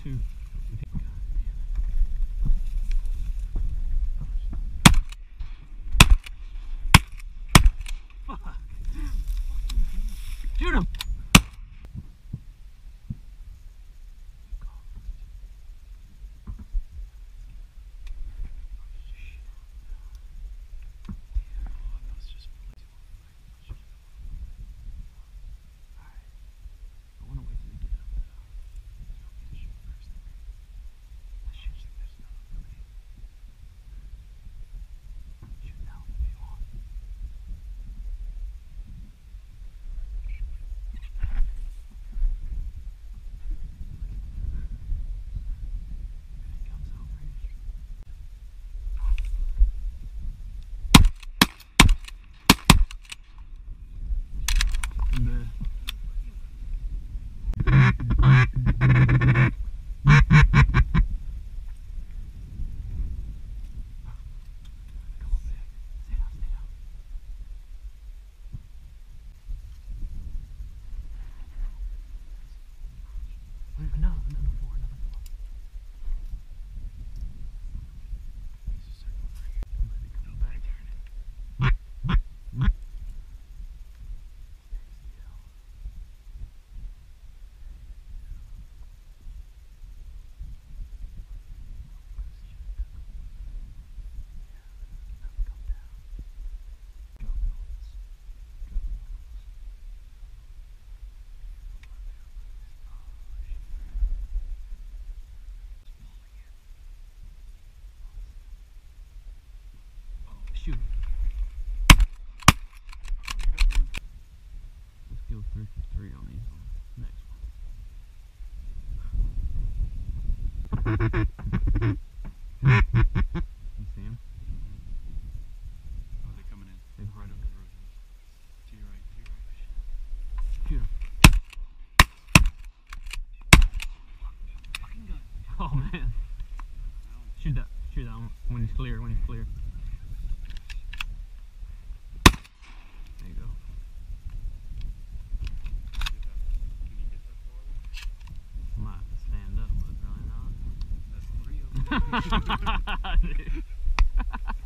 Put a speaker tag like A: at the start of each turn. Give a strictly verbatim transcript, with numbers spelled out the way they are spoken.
A: two. Shoot him! No, another four, another four. He's just circling right here. He might be coming back. Shoot. Let's go three for three on these ones. Next one. You see him?
B: Oh, they're coming in.
A: They're
B: right over the road. To your right, to your right.
A: Shoot him.
B: Fucking gun.
A: Oh man. Shoot that. Shoot that one when he's clear. When he's clear. There you go.
B: Can you get that forward?
A: Might have to stand up, but probably not.
B: That's three of them.
A: Dude.